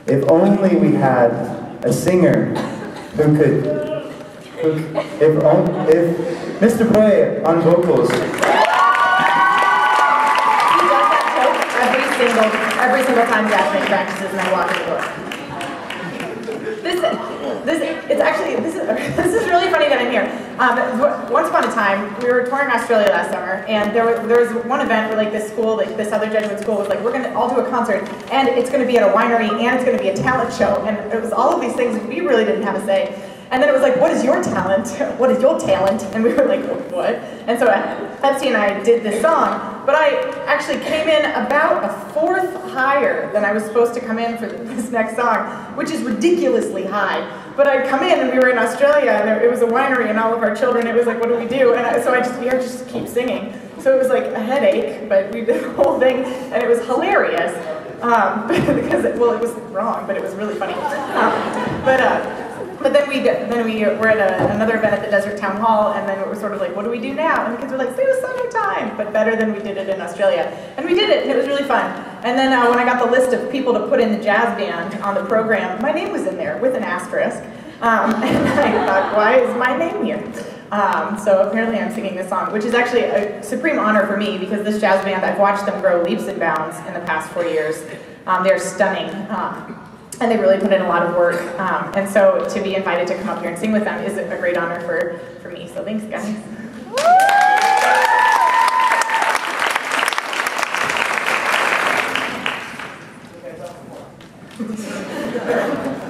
If only we had a singer who could, if Mr. Boy on vocals. He does that joke every single time Jasmine practices and I walk in the door. This is really funny that I'm here. Once upon a time, we were touring Australia last summer, and there was one event where like this school, like this other Jesuit school, was like, we're gonna all do a concert, and it's gonna be at a winery, and it's gonna be a talent show, and it was all of these things we really didn't have a say. And then it was like, what is your talent? What is your talent? And we were like, what? And so Betsy and I did this song, but I actually came in about a fourth higher than I was supposed to come in for this next song, which is ridiculously high. But I'd come in and we were in Australia and it was a winery and all of our children, it was like, what do we do? And so we had to just keep singing. So it was like a headache, but we did the whole thing and it was hilarious. Because, it was wrong, but it was really funny. But then we were at another event at the Desert Town Hall, and then it was sort of like, what do we do now? And the kids were like, sing the summertime, but better than we did it in Australia. And we did it, and it was really fun. And then when I got the list of people to put in the jazz band on the program, my name was in there with an asterisk. And I thought, why is my name here? So apparently I'm singing this song, which is actually a supreme honor for me, because this jazz band, I've watched them grow leaps and bounds in the past 4 years. They're stunning. And they really put in a lot of work, and so to be invited to come up here and sing with them is a great honor for me, so thanks guys.